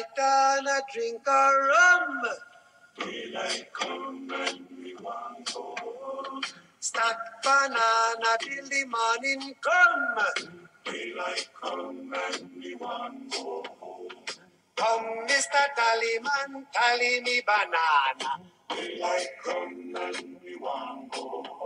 Daylight and a drink of rum. Daylight come and we want go home. Stack banana till the morning come. Daylight come and we want go home. Come, Mr. Tallyman, tally me banana. Daylight come and we want go home.